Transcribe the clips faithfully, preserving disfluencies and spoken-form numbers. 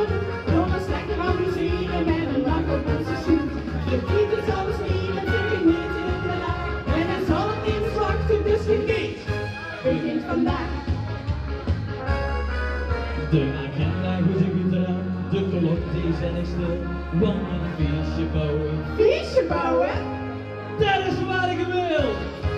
doen. Jongens, lekker amuseren met een lach op onze snoet. De titel zal spelen, natuurlijk niet in de nacht. En het zal het niet wachten, dus geniet. Begint vandaag. De agenda goed en goed eraan, de klok die zijn ik stil, want een feestje bouwen. Feestje bouwen? Dat is wat ik wil!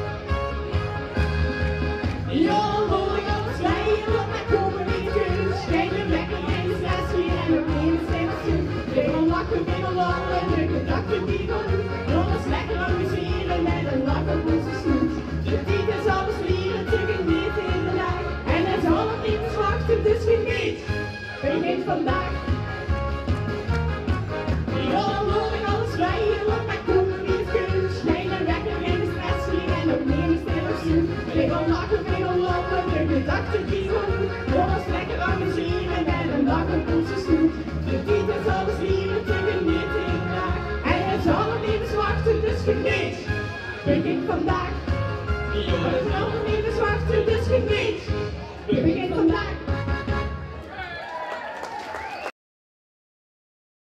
Ja, hoor ik al zwijgen, want daar komen we niet in. Schijnen lekker in de stress weer en ook in de stemmen. We gaan lachen, we gaan lachen, de gedachten die gaan doen. Jongens, lekker amuseren met een lach op onze snoet. De titel zal spelen, natuurlijk niet in de nacht. En het zal het niet wachten, dus geniet. Begint vandaag. Ja, hoor ik al zwijgen, want daar komen we niet in. Schijnen lekker in de stress weer en ook in de stemmen. We gaan lachen, we gaan lachen, de gedachten die gaan doen. Jongens, lekker amuseren met een lach op onze snoet. De titel zal spelen, natuurlijk niet in de nacht. En het zal het niet wachten, dus geniet. Begint vandaag. Ja, het zal het niet wachten, dus geniet. Begint vandaag.